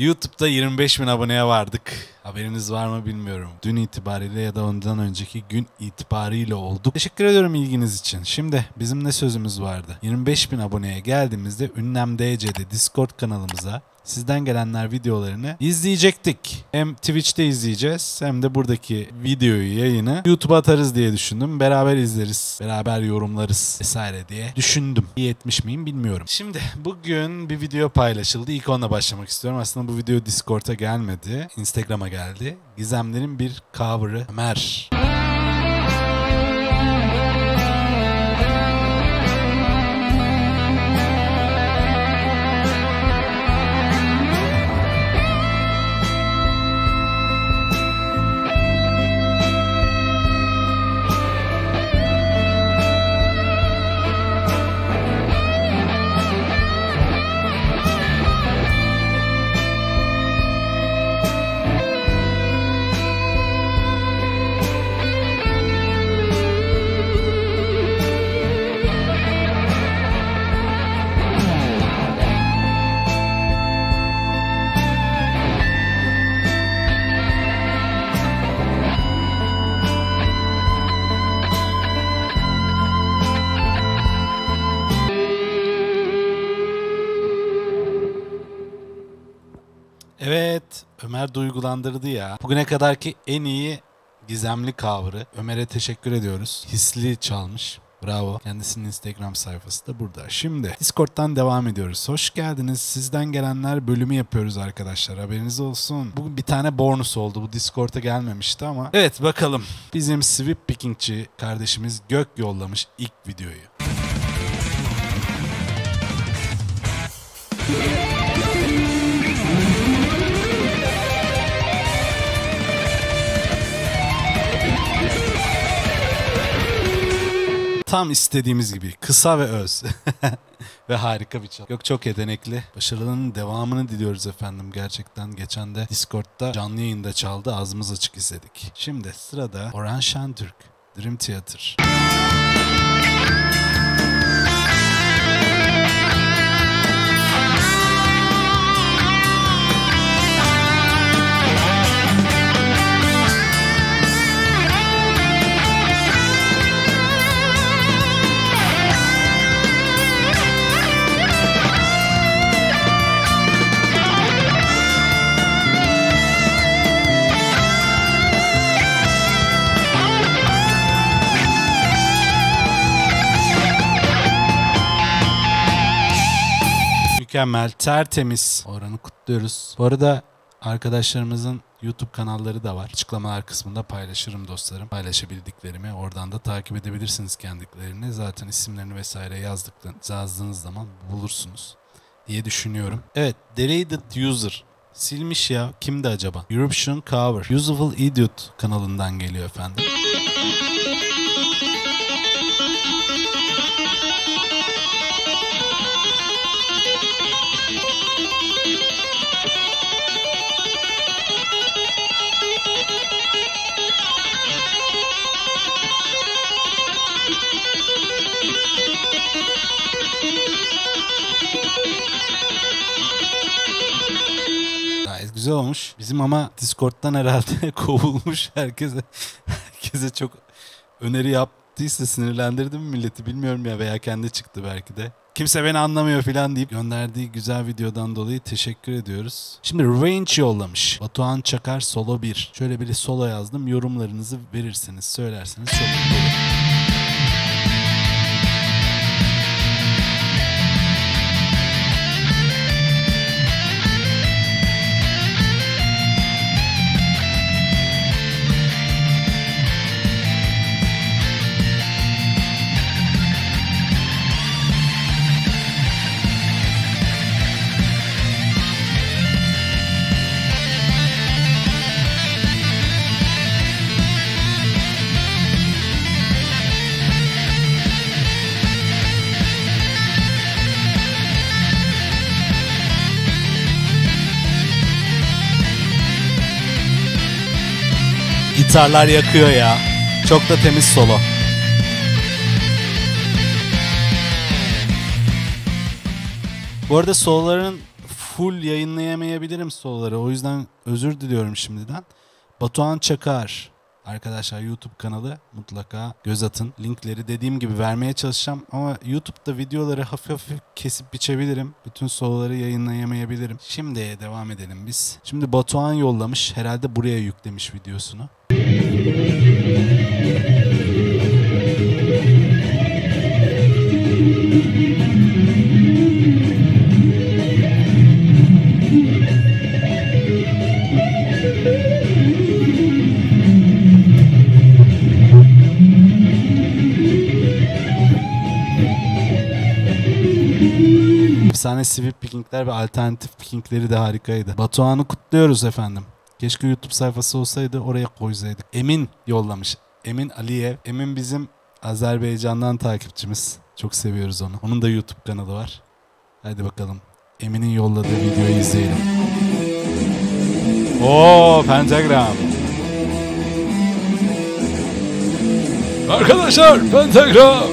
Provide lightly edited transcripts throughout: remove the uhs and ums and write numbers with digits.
YouTube'da 25.000 aboneye vardık. Haberiniz var mı bilmiyorum. Dün itibariyle ya da ondan önceki gün itibariyle olduk. Teşekkür ediyorum ilginiz için. Şimdi bizim ne sözümüz vardı? 25.000 aboneye geldiğimizde Ünlem DC'de Discord kanalımıza sizden gelenler videolarını izleyecektik. Hem Twitch'te izleyeceğiz hem de buradaki videoyu, yayını YouTube'a atarız diye düşündüm. Beraber izleriz, beraber yorumlarız vesaire diye düşündüm. İyi etmiş miyim bilmiyorum. Şimdi bugün bir video paylaşıldı. İlk onunla başlamak istiyorum. Aslında bu video Discord'a gelmedi. Instagram'a geldi. Gizemlerin bir cover'ı Ömer. Evet, Ömer duygulandırdı ya. Bugüne kadarki en iyi gizemli cover'ı. Ömer'e teşekkür ediyoruz. Hisli çalmış. Bravo. Kendisinin Instagram sayfası da burada. Şimdi Discord'dan devam ediyoruz. Hoş geldiniz. Sizden gelenler bölümü yapıyoruz arkadaşlar. Haberiniz olsun. Bugün bir tane bonus oldu. Bu Discord'a gelmemişti ama. Evet bakalım. Bizim Sweep Picking'çi kardeşimiz Gök yollamış ilk videoyu. Tam istediğimiz gibi. Kısa ve öz. Ve harika bir çal. Yok çok yetenekli. Başarılarının devamını diliyoruz efendim. Gerçekten geçen de Discord'da canlı yayında çaldı. Ağzımız açık izledik. Şimdi sırada Orhan Şentürk. Dream Theater. Mükemmel, tertemiz. Orhan'ı kutluyoruz. Bu arada arkadaşlarımızın YouTube kanalları da var. Açıklamalar kısmında paylaşırım dostlarım. Paylaşabildiklerimi. Oradan da takip edebilirsiniz kendilerini. Zaten isimlerini vesaire yazdığınız zaman bulursunuz diye düşünüyorum. Evet, Deleted User. Silmiş ya. Kimdi acaba? European Cover. Useful Idiot kanalından geliyor efendim. Güzel olmuş. Bizim ama Discord'dan herhalde kovulmuş. Herkese çok öneri yaptıysa sinirlendirdi mi milleti bilmiyorum ya, veya kendi çıktı belki de. Kimse beni anlamıyor falan deyip gönderdiği güzel videodan dolayı teşekkür ediyoruz. Şimdi Revenge yollamış. Batuhan Çakar Solo 1. Şöyle bir solo yazdım. Yorumlarınızı verirseniz, söylerseniz çok mutlu olurum. Gitarlar yakıyor ya. Çok da temiz solo. Bu arada soloların full yayınlayamayabilirim soloları. O yüzden özür diliyorum şimdiden. Batuhan Çakar. Arkadaşlar YouTube kanalı mutlaka göz atın. Linkleri dediğim gibi vermeye çalışacağım ama YouTube'da videoları hafif hafif kesip biçebilirim. Bütün soloları yayınlayamayabilirim. Şimdi devam edelim biz. Şimdi Batuhan yollamış. Herhalde buraya yüklemiş videosunu. Efsane sweep pickingler ve alternatif pickingleri de harikaydı. Batuhan'ı kutluyoruz efendim. Keşke YouTube sayfası olsaydı oraya koysaydık. Emin yollamış. Emin Aliyev. Emin bizim Azerbaycan'dan takipçimiz. Çok seviyoruz onu. Onun da YouTube kanalı var. Hadi bakalım. Emin'in yolladığı videoyu izleyelim. Oo, pentagram. Arkadaşlar, pentagram.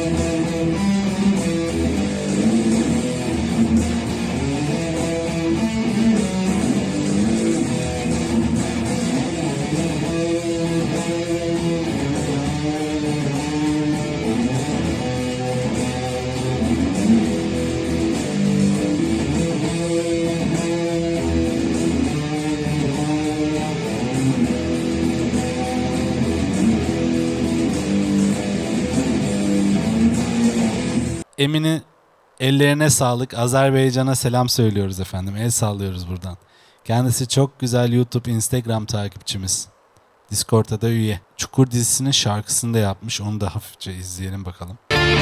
Emin'in ellerine sağlık. Azerbaycan'a selam söylüyoruz efendim. El sallıyoruz buradan. Kendisi çok güzel YouTube, Instagram takipçimiz. Discord'da da üye. Çukur dizisinin şarkısını da yapmış. Onu da hafifçe izleyelim bakalım.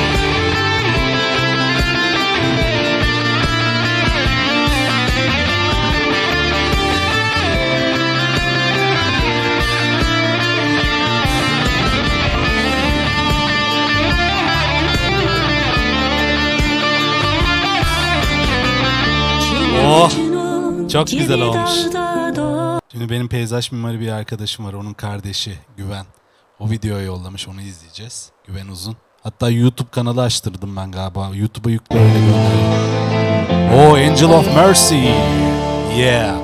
Oh, çok güzel olmuş. Şimdi benim peyzaj mimarı bir arkadaşım var. Onun kardeşi Güven. O videoyu yollamış. Onu izleyeceğiz. Güven Uzun. Hatta YouTube kanalı açtırdım ben galiba. YouTube'a yükle öyle göndereyim. Oh, Angel of Mercy. Yeah.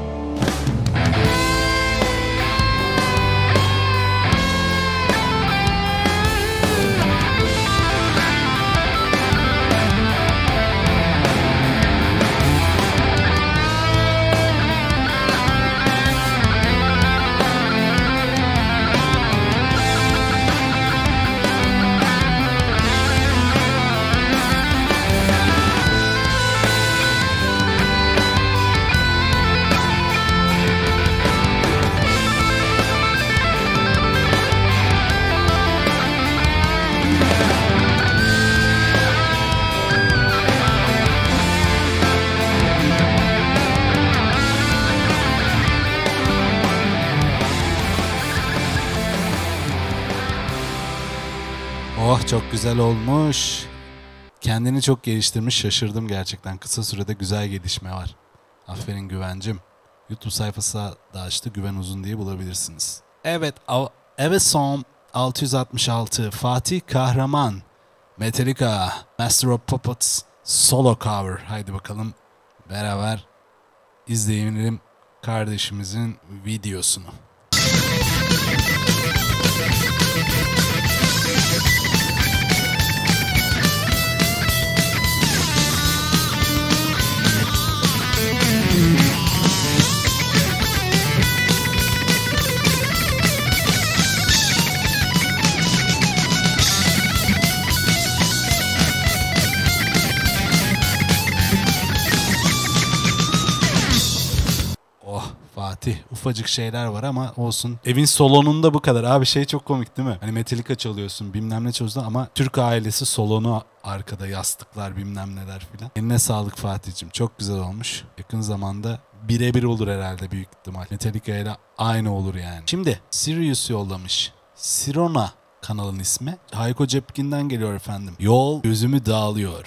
Oh, çok güzel olmuş. Kendini çok geliştirmiş, şaşırdım gerçekten. Kısa sürede güzel gelişme var. Aferin Güvencim. YouTube sayfası da açtı. Güven Uzun diye bulabilirsiniz. Evet, son 666. Fatih Kahraman. Metallica. Master of Puppets. Solo cover. Haydi bakalım beraber izleyelim kardeşimizin videosunu. Fatih, ufacık şeyler var ama olsun. Evin salonunda bu kadar. Abi şey çok komik değil mi? Hani Metallica çalıyorsun, bilmem ne çalıyorsun ama Türk ailesi salonu arkada, yastıklar bilmem neler filan. Eline sağlık Fatih'cim. Çok güzel olmuş. Yakın zamanda birebir olur herhalde büyük ihtimal. Metallica ile aynı olur yani. Şimdi Sirius yollamış. Sirona kanalın ismi. Hayko Cepkin'den geliyor efendim. Yol gözümü dağılıyor.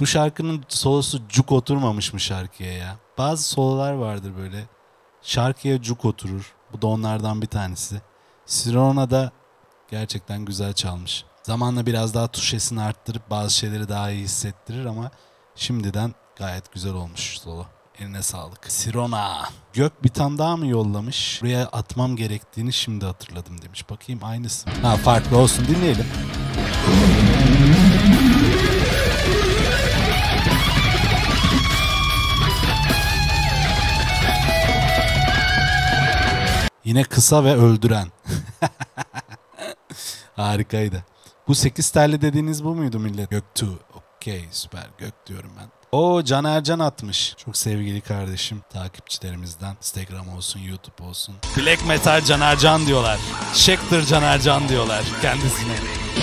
Bu şarkının solosu cuk oturmamış mı şarkıya ya? Bazı sololar vardır böyle. Şarkıya cuk oturur. Bu da onlardan bir tanesi. Sirona da gerçekten güzel çalmış. Zamanla biraz daha tuş sesini arttırıp bazı şeyleri daha iyi hissettirir ama şimdiden gayet güzel olmuş solo. Eline sağlık. Sirona. Gök bir tane daha mı yollamış? Buraya atmam gerektiğini şimdi hatırladım demiş. Bakayım aynısı mı? Ha, farklı olsun, dinleyelim. Yine kısa ve öldüren. Harikaydı. Bu 8 telli dediğiniz bu muydu millet? Göktuğ. Okey, süper. Gök diyorum ben. O Can Ercan atmış. Çok sevgili kardeşim, takipçilerimizden. Instagram olsun, YouTube olsun. Black Metal Can Ercan diyorlar. Schecter Can Ercan diyorlar kendisine.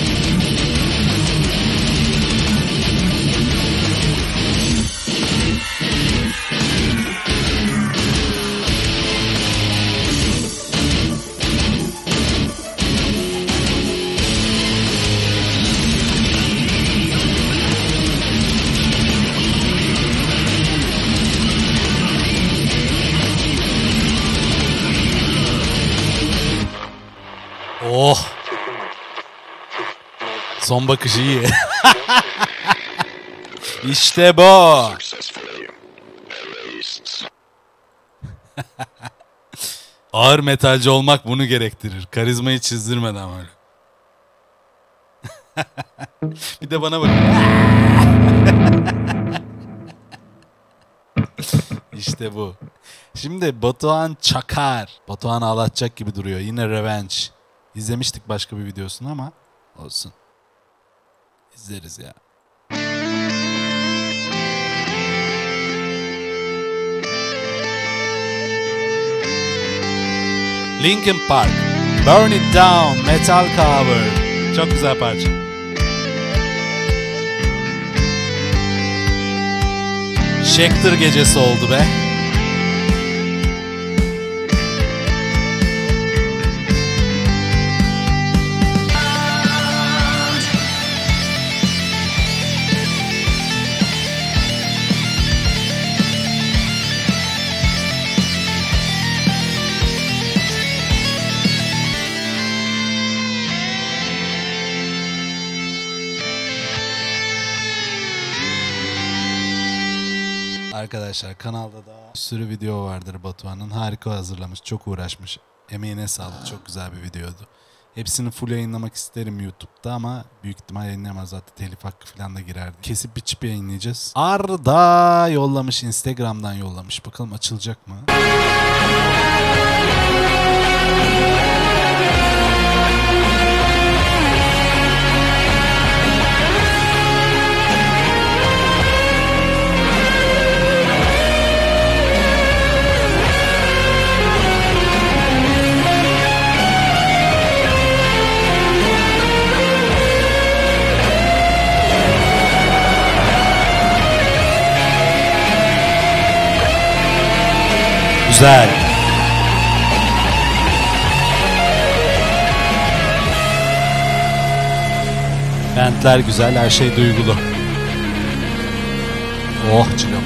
Oh. Son bakış iyi. İşte bu. Ağır metalci olmak bunu gerektirir. Karizmayı çizdirmeden öyle. Bir de bana bak. İşte bu. Şimdi Batuhan Çakar. Batuhan ağlatacak gibi duruyor. Yine Revenge. İzlemiştik başka bir videosunu ama olsun. İzleriz ya. Linkin Park. Burn It Down. Metal cover. Çok güzel parça. Schecter gecesi oldu be. Arkadaşlar kanalda da bir sürü video vardır Batuhan'ın. Harika hazırlamış, çok uğraşmış. Emeğine sağlık, çok güzel bir videoydu. Hepsini full yayınlamak isterim YouTube'da ama büyük ihtimal yayınlayamaz, zaten telif hakkı falan da girerdi. Kesip biçip yayınlayacağız. Arda yollamış, Instagram'dan yollamış. Bakalım açılacak mı? Güzel. Bentler güzel, her şey duygulu. Oh çilom.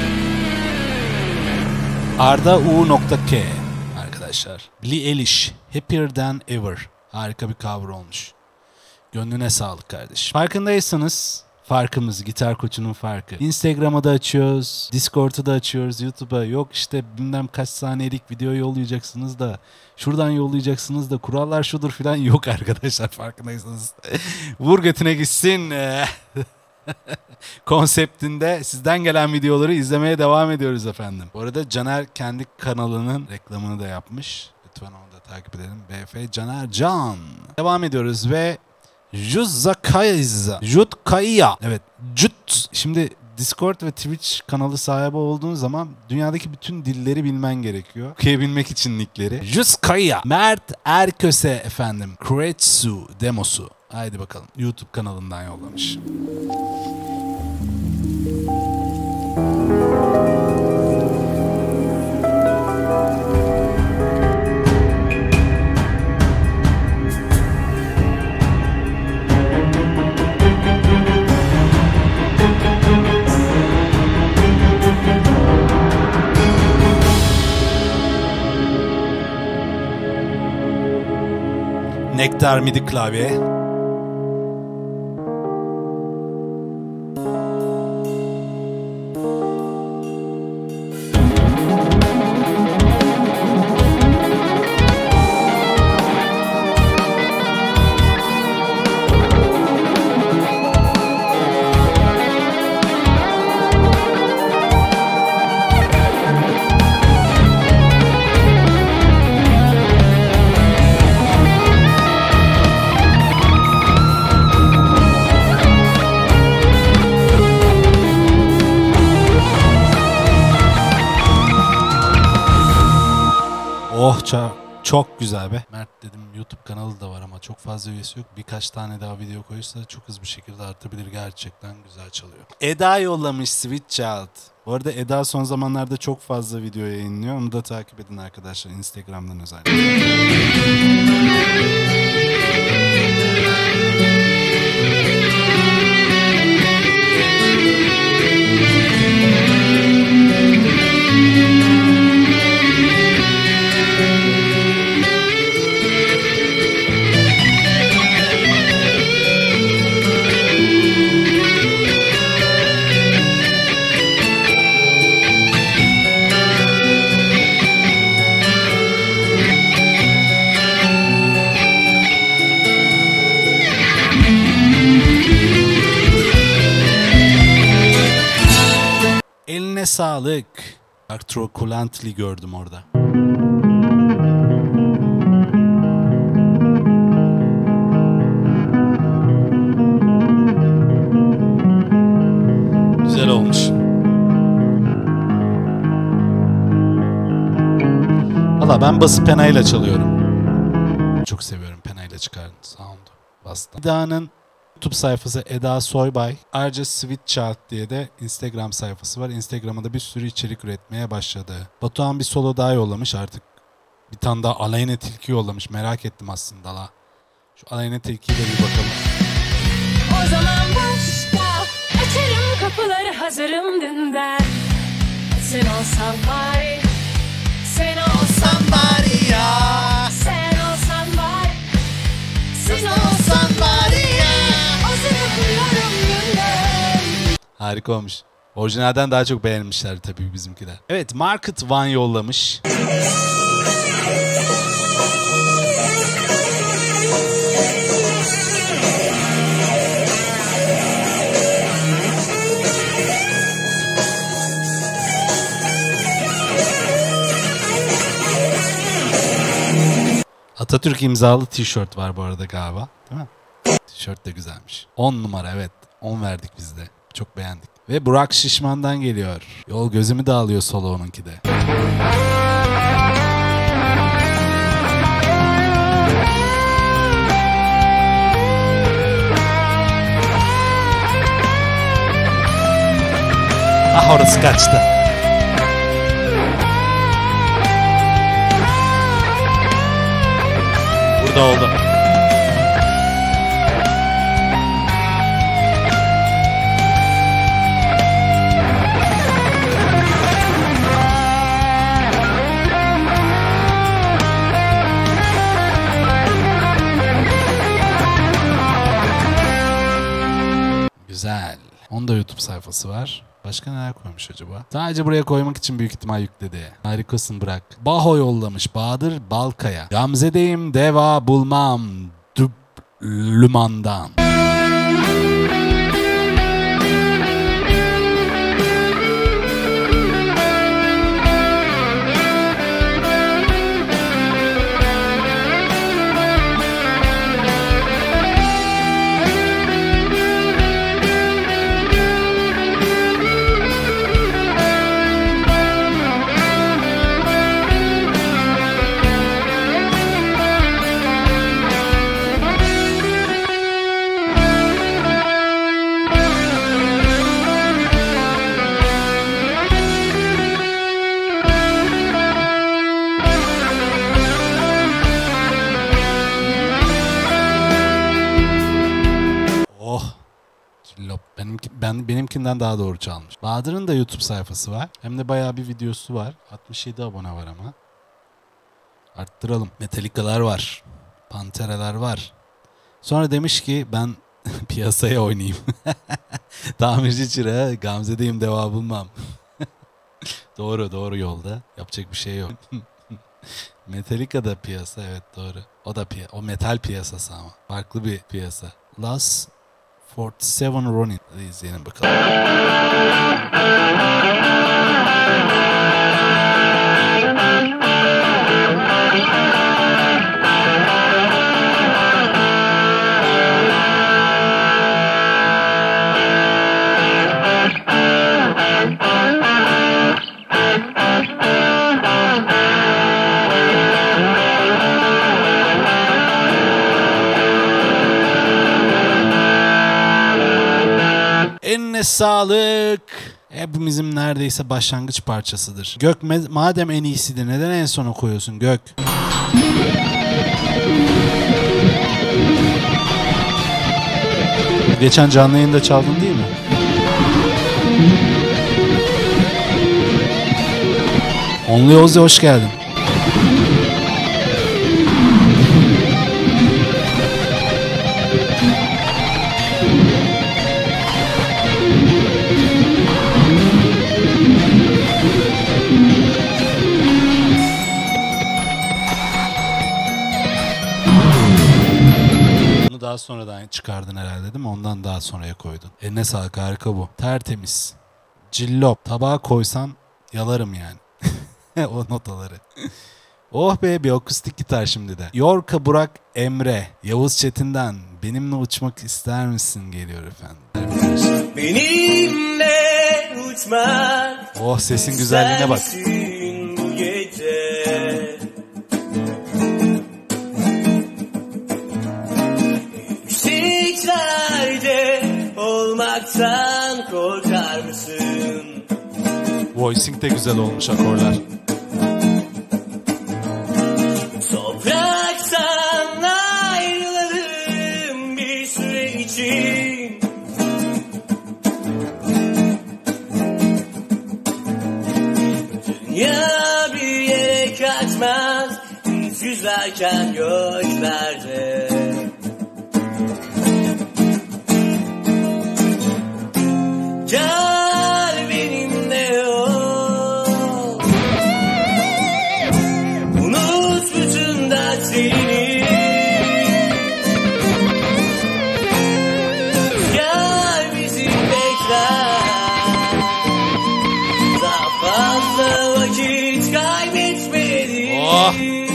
Arda U.K arkadaşlar. Billie Eilish, Happier Than Ever. Harika bir cover olmuş. Gönlüne sağlık kardeşim. Farkındaysanız farkımız, Gitar Koçu'nun farkı. Instagram'a da açıyoruz, Discord'u da açıyoruz, YouTube'a. Yok işte bilmem kaç saniyelik video yollayacaksınız da, şuradan yollayacaksınız da, kurallar şudur falan yok arkadaşlar, farkındaysanız. Vur götüne gitsin konseptinde sizden gelen videoları izlemeye devam ediyoruz efendim. Bu arada Caner kendi kanalının reklamını da yapmış. Lütfen onu da takip edelim. BF Caner Can. Devam ediyoruz ve Jutkaya. Evet. Şimdi Discord ve Twitch kanalı sahibi olduğun zaman dünyadaki bütün dilleri bilmen gerekiyor. Okuyabilmek için nickleri. Jutkaya. Mert Erköse efendim. Kuretsu demosu. Haydi bakalım. YouTube kanalından yollamış. Ektar MIDI klavye. Oh çok güzel be. Mert dedim YouTube kanalı da var ama çok fazla üyesi yok. Birkaç tane daha video koyursa çok hızlı bir şekilde artabilir. Gerçekten güzel çalıyor. Eda yollamış Sweet Child. Bu arada Eda son zamanlarda çok fazla video yayınlıyor. Onu da takip edin arkadaşlar Instagram'dan özellikle. Eline sağlık. Arturo Kulantli gördüm orada. Güzel olmuş. Valla ben bası penayla çalıyorum. Çok seviyorum penayla çıkan sound'u. Bastım. Eda'nın YouTube sayfası Eda Soybay. Ayrıca Sweet Child diye de Instagram sayfası var. Instagram'da da bir sürü içerik üretmeye başladı. Batuhan bir solo daha yollamış artık. Bir tane daha Aleyna Tilki yollamış. Merak ettim aslında la. Şu Aleyna Tilki'ye de bir bakalım. O zaman başla. Açarım kapıları hazırım dünden. Sen olsan bari. Sen olsan bari ya. Sen olsan bari. Sen olsan bari ya. Harika olmuş. Orijinalden daha çok beğenmişler tabii bizimkiler. Evet, Market One yollamış. Atatürk imzalı tişört var bu arada galiba. Değil mi? Tişört de güzelmiş. 10 numara evet. 10 verdik biz de. Çok beğendik. Ve Burak Şişman'dan geliyor. Yol gözümü dağılıyor solo onunki de. Ah orası kaçtı. Burada oldu. Güzel. Onun da YouTube sayfası var. Başka neler koymuş acaba? Sadece buraya koymak için büyük ihtimal yükledi. Harikasın Burak. Baho yollamış. Bahadır Balkaya. Gamze'deyim deva bulmam. Lüman'dan. Benimkinden daha doğru çalmış. Bahadır'ın da YouTube sayfası var. Hem de bayağı bir videosu var. 67 abone var ama. Arttıralım. Metallica'lar var. Pantereler var. Sonra demiş ki ben piyasaya oynayayım. Tamirci çırağı, Gamze'deyim deva bulmam. Doğru yolda. Yapacak bir şey yok. Metallica da piyasa, evet doğru. O da o metal piyasası ama. Farklı bir piyasa. Last 47 Ronin. Hadi izleyelim bakalım. Eline sağlık. Hepimizin neredeyse başlangıç parçasıdır. Gök madem en iyisidir neden en sona koyuyorsun Gök? Geçen canlı yayında çaldın değil mi? Only Ozzy hoş geldin. Daha sonradan çıkardın herhalde değil mi? Ondan daha sonraya koydun. Eline sağlık, harika bu. Tertemiz. Cillop. Tabağa koysan yalarım yani. O notaları. Oh be, bir akustik gitar şimdi de. Yorka Burak Emre. Yavuz Çetin'den benimle uçmak ister misin geliyor efendim. Benimle uçmak. Oh, sesin güzelliğine bak. Bu gece. Yükseklerde olmaktan korkar mısın? Voicing de güzel olmuş, akorlar. Topraktan ayrılalım bir süre için. Dünya bir yere kaçmaz, biz yüzlerken göklerde. Gel benimle ol, unut bütün dertlerini. Gel bizi bekler, daha fazla vakit kaybetmeliyiz. Oh!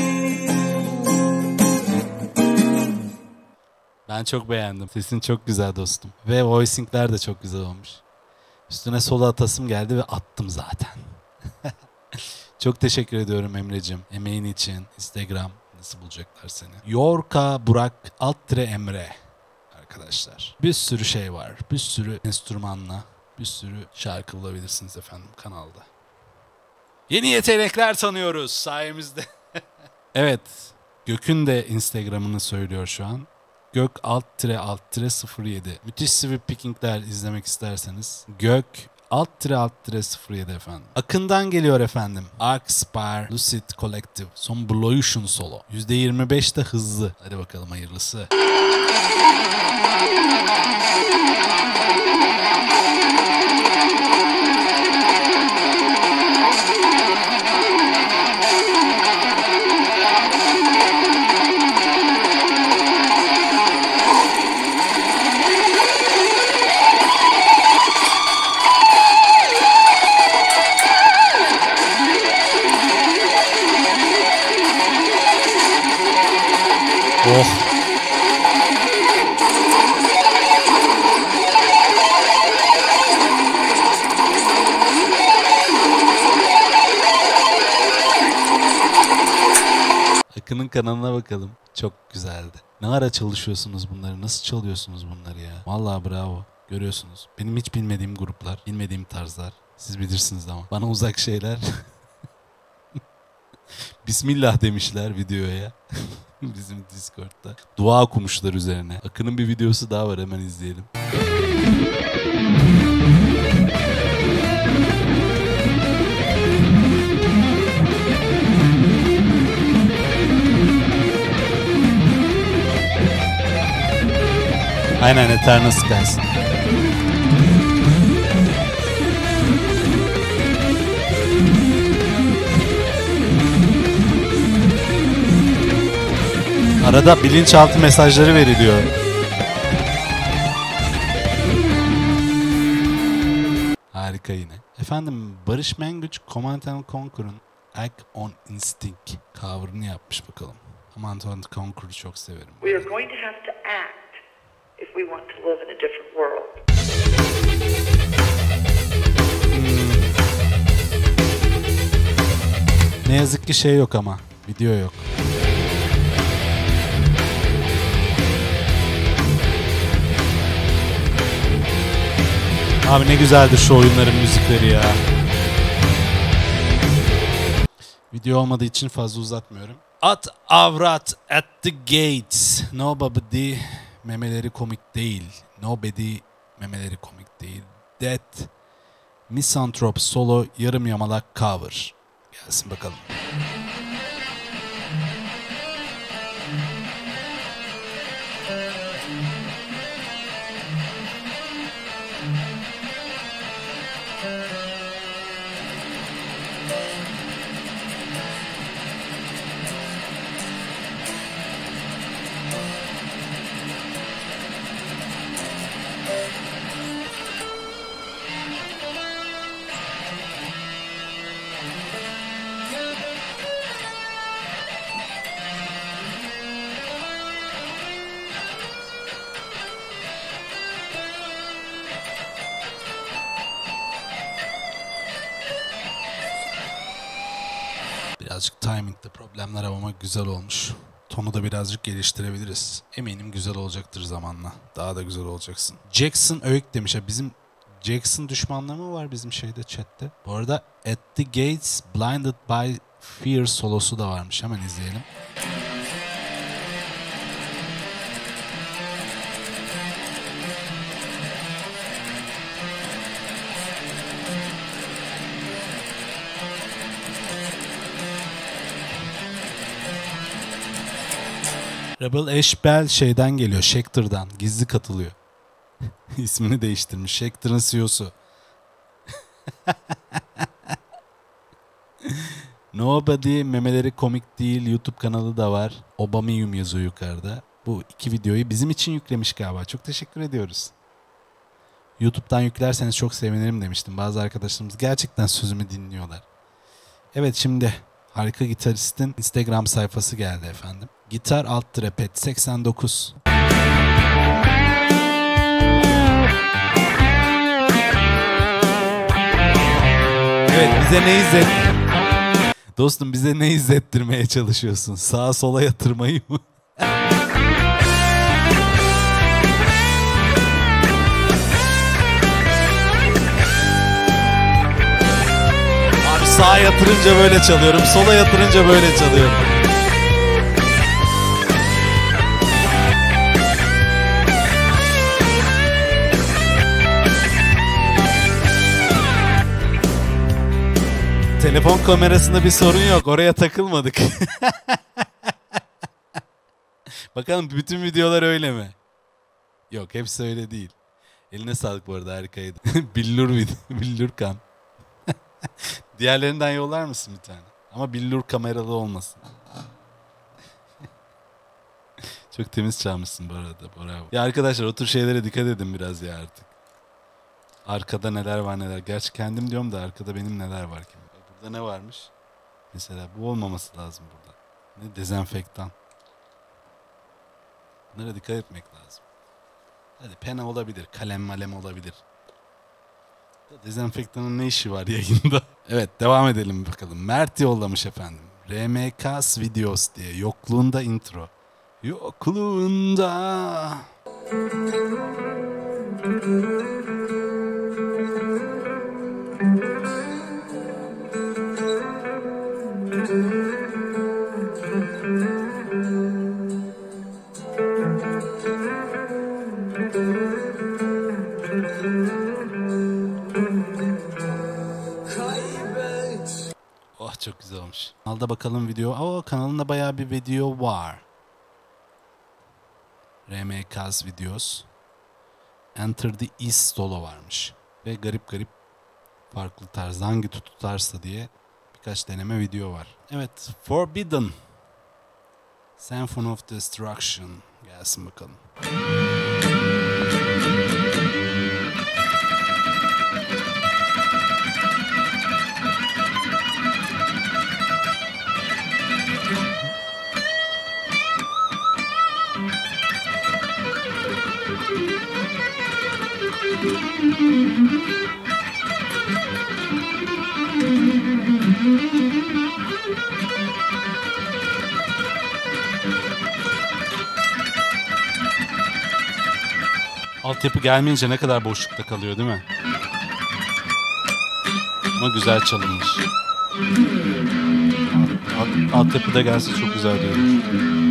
Ben çok beğendim. Sesin çok güzel dostum. Ve voicingler de çok güzel olmuş. Üstüne solo atasım geldi ve attım zaten. Çok teşekkür ediyorum Emre'cim. Emeğin için. Instagram nasıl bulacaklar seni? Yorka Burak Emre. Arkadaşlar. Bir sürü şey var. Bir sürü enstrümanla. Bir sürü şarkı bulabilirsiniz efendim kanalda. Yeni yetenekler tanıyoruz sayemizde. Evet. Gök'ün de Instagram'ını söylüyor şu an. Gök _07. Müthiş sweep pickingler izlemek isterseniz. Gök _07 efendim. Akın'dan geliyor efendim. Arcspire Lucid Collective. Son Blution solo. %25 de hızlı. Hadi bakalım hayırlısı. Oh. Akın'ın kanalına bakalım. Çok güzeldi. Ne ara çalışıyorsunuz bunları? Nasıl çalıyorsunuz bunları ya? Vallahi bravo. Görüyorsunuz. Benim hiç bilmediğim gruplar, bilmediğim tarzlar. Siz bilirsiniz ama. Bana uzak şeyler. Bismillah demişler videoya. Bizim Discord'da. Dua okumuşlar üzerine. Akın'ın bir videosu daha var, hemen izleyelim. Aynen Eternal Skies. Arada bilinçaltı mesajları veriliyor. Harika yine. Efendim Barış Mengüç Command and Conquer'ın Act on Instinct cover'ını yapmış bakalım. Command and Conquer'ı çok severim. We are going to have to act if we want to live in a different world. Ne yazık ki şey yok ama. Video yok. Abi ne güzeldir şu oyunların müzikleri ya. Video olmadığı için fazla uzatmıyorum. At avrat at the gates. Nobody memeleri komik değil. Nobody memeleri komik değil. That Misanthrope solo yarım yamalak cover. Gelsin bakalım. Birazcık timing'de problemler ama güzel olmuş. Tonu da birazcık geliştirebiliriz. Eminim güzel olacaktır zamanla. Daha da güzel olacaksın. Jackson Öğük demiş. Ya bizim Jackson düşmanlığı mı var bizim şeyde chatte? Bu arada At the Gates Blinded by Fear solosu da varmış. Hemen izleyelim. Rebel Ash Bell şeyden geliyor. Schecter'dan. Gizli katılıyor. İsmini değiştirmiş. Schecter'ın CEO'su. Nobody memeleri komik değil. YouTube kanalı da var. Obamiyum yazıyor yukarıda. Bu iki videoyu bizim için yüklemiş galiba. Çok teşekkür ediyoruz. YouTube'dan yüklerseniz çok sevinirim demiştim. Bazı arkadaşlarımız gerçekten sözümü dinliyorlar. Evet şimdi harika gitaristin Instagram sayfası geldi efendim. Gitar alt trepet 89. Evet bize ne Dostum bize ne izlettirmeye çalışıyorsun? Sağa sola yatırmayı mı? Abi sağa yatırınca böyle çalıyorum, sola yatırınca böyle çalıyorum. Telefon kamerasında bir sorun yok. Oraya takılmadık. Bakalım bütün videolar öyle mi? Yok hepsi öyle değil. Eline sağlık bu arada harikaydı. Billur kan. Diğerlerinden yollar mısın bir tane? Ama billur kameralı olmasın. Çok temiz çalmışsın bu arada. Bravo. Ya arkadaşlar o tür şeylere dikkat edin biraz ya artık. Arkada neler var neler. Gerçi kendim diyorum da arkada benim neler var ki. Burada ne varmış? Mesela bu olmaması lazım burada. Ne dezenfektan. Bunlara dikkat etmek lazım. Hadi pena olabilir, kalem malem olabilir. Dezenfektanın ne işi var yayında? Evet devam edelim bakalım. Mert yollamış efendim. RMKs Videos diye. Yokluğunda intro. Yokluğunda. Oh çok güzel olmuş. Kanalda bakalım video. Kanalında bayağı bir video var. RMKs Videos. Enter the East solo varmış. Ve garip garip farklı tarzda hangi tutarsa diye birkaç deneme video var. Evet, Forbidden. Symphony of Destruction. Gelsin bakalım. Altyapı gelmeyince ne kadar boşlukta kalıyor değil mi? Ama güzel çalınmış. Altyapı da gelse çok güzel diyorum.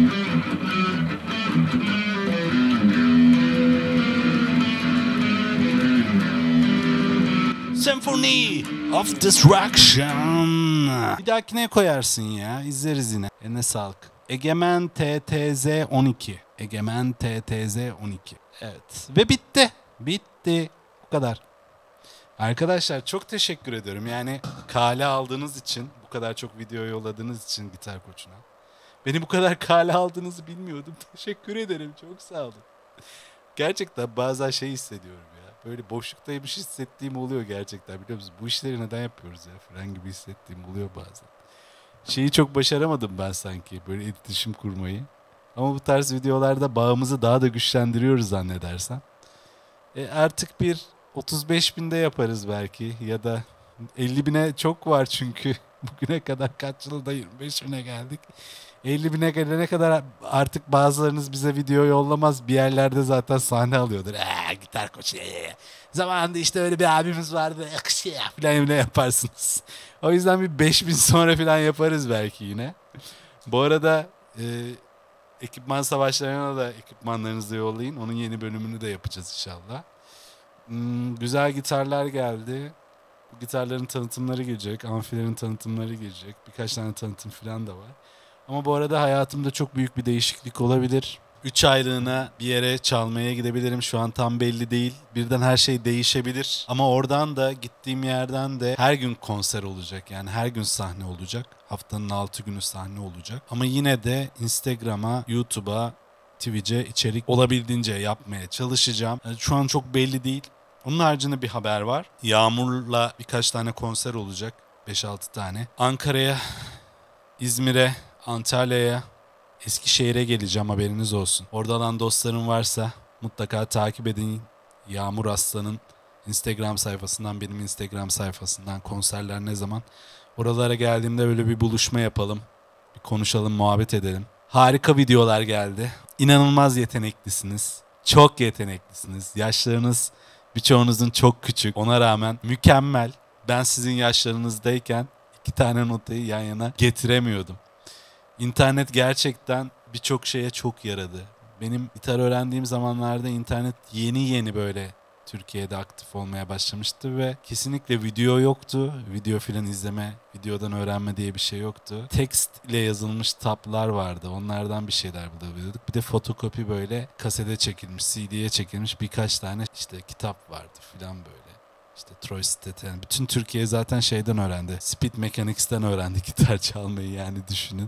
Symphony of Destruction. Bir dahakine koyarsın ya. İzleriz yine. Eline sağlık. Egemen TTZ 12. Egemen TTZ 12. Evet. Ve bitti. Bitti. Bu kadar. Arkadaşlar çok teşekkür ediyorum. Yani kale aldığınız için, bu kadar çok video yolladığınız için Gitar Koçu'na. Beni bu kadar kale aldığınızı bilmiyordum. Teşekkür ederim. Çok sağ olun. Gerçekten bazen şey hissediyorum ya. Böyle boşluktaymış hissettiğim oluyor gerçekten. Biliyor musunuz? Bu işleri neden yapıyoruz ya? Falan gibi hissettiğim oluyor bazen. Şeyi çok başaramadım ben sanki. Böyle iletişim kurmayı. Ama bu tarz videolarda bağımızı daha da güçlendiriyoruz zannedersem. Artık bir 35.000'de yaparız belki. Ya da 50.000'e çok var çünkü. Bugüne kadar kaç yılda 25.000'e geldik. 50.000'e gelene kadar artık bazılarınız bize video yollamaz. Bir yerlerde zaten sahne alıyordur. Gitar Koçu. Zamanında işte öyle bir abimiz vardı. Falan bile yaparsınız. O yüzden bir 5.000 sonra falan yaparız belki yine. Bu arada ekipman savaşlarına da ekipmanlarınızı yollayın. Onun yeni bölümünü de yapacağız inşallah. Güzel gitarlar geldi. Bu gitarların tanıtımları gelecek. Amfilerin tanıtımları gelecek. Birkaç tane tanıtım falan da var. Ama bu arada hayatımda çok büyük bir değişiklik olabilir. 3 aylığına bir yere çalmaya gidebilirim. Şu an tam belli değil. Birden her şey değişebilir. Ama oradan da gittiğim yerden de her gün konser olacak. Yani her gün sahne olacak. Haftanın 6 günü sahne olacak. Ama yine de Instagram'a, YouTube'a, Twitch'e içerik olabildiğince yapmaya çalışacağım. Yani şu an çok belli değil. Onun haricinde bir haber var. Yağmur'la birkaç tane konser olacak. 5-6 tane. Ankara'ya, İzmir'e, Antalya'ya, Eskişehir'e geleceğim, haberiniz olsun. Orada olan dostlarım varsa mutlaka takip edin. Yağmur Aslan'ın Instagram sayfasından, benim Instagram sayfasından konserler ne zaman. Oralara geldiğimde böyle bir buluşma yapalım. Bir konuşalım, muhabbet edelim. Harika videolar geldi. İnanılmaz yeteneklisiniz. Çok yeteneklisiniz. Yaşlarınız birçoğunuzun çok küçük. Ona rağmen mükemmel. Ben sizin yaşlarınızdayken 2 tane notayı yan yana getiremiyordum. İnternet gerçekten birçok şeye çok yaradı. Benim gitar öğrendiğim zamanlarda internet yeni böyle Türkiye'de aktif olmaya başlamıştı ve kesinlikle video yoktu. Video filan izleme, videodan öğrenme diye bir şey yoktu. Text ile yazılmış tablar vardı. Onlardan bir şeyler bulabiliyorduk. Bir de fotokopi böyle kasete çekilmiş, CD'ye çekilmiş birkaç tane işte kitap vardı filan böyle. İşte Troy Stetson. Bütün Türkiye zaten şeyden öğrendi. Speed Mechanics'ten öğrendi gitar çalmayı, yani düşünün.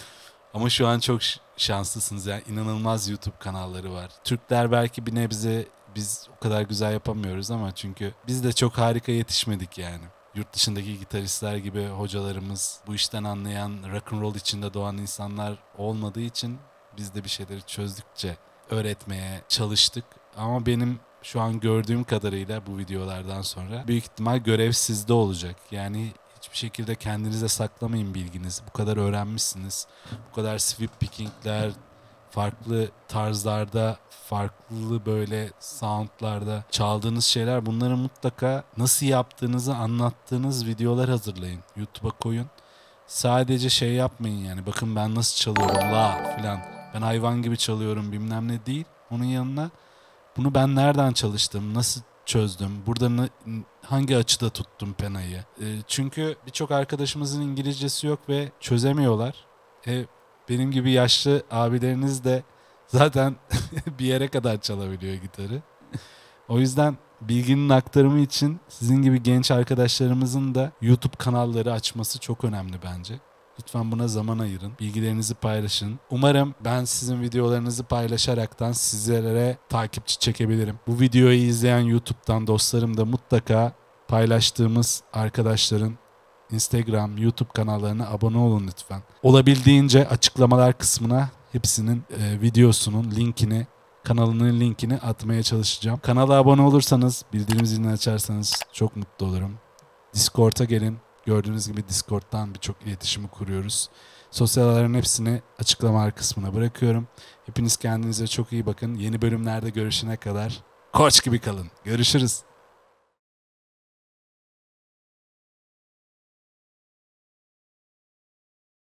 Ama şu an çok şanslısınız. Yani inanılmaz YouTube kanalları var. Türkler belki bir nebze biz o kadar güzel yapamıyoruz ama çünkü biz de çok harika yetişmedik yani. Yurt dışındaki gitaristler gibi hocalarımız, bu işten anlayan, rock'n'roll içinde doğan insanlar olmadığı için biz de bir şeyleri çözdükçe öğretmeye çalıştık. Ama benim şu an gördüğüm kadarıyla bu videolardan sonra büyük ihtimal görev sizde olacak. Yani hiçbir şekilde kendinize saklamayın bilginizi. Bu kadar öğrenmişsiniz. Bu kadar sweep picking'ler, farklı tarzlarda, farklı böyle soundlarda çaldığınız şeyler, bunları mutlaka nasıl yaptığınızı anlattığınız videolar hazırlayın. YouTube'a koyun. Sadece şey yapmayın yani. Bakın ben nasıl çalıyorum la filan. Ben hayvan gibi çalıyorum bilmem ne değil. Onun yanına bunu ben nereden çalıştım, nasıl çözdüm, burada hangi açıda tuttum penayı. Çünkü birçok arkadaşımızın İngilizcesi yok ve çözemiyorlar. Benim gibi yaşlı abileriniz de zaten bir yere kadar çalabiliyor gitarı. O yüzden bilginin aktarımı için sizin gibi genç arkadaşlarımızın da YouTube kanalları açması çok önemli bence. Lütfen buna zaman ayırın. Bilgilerinizi paylaşın. Umarım ben sizin videolarınızı paylaşaraktan sizlere takipçi çekebilirim. Bu videoyu izleyen YouTube'dan dostlarım da mutlaka paylaştığımız arkadaşların Instagram, YouTube kanallarına abone olun lütfen. Olabildiğince açıklamalar kısmına hepsinin videosunun linkini, kanalının linkini atmaya çalışacağım. Kanala abone olursanız, bildirim zilini açarsanız çok mutlu olurum. Discord'a gelin. Gördüğünüz gibi Discord'dan birçok iletişimi kuruyoruz. Sosyal ağların hepsini açıklamalar kısmına bırakıyorum. Hepiniz kendinize çok iyi bakın. Yeni bölümlerde görüşene kadar koç gibi kalın. Görüşürüz.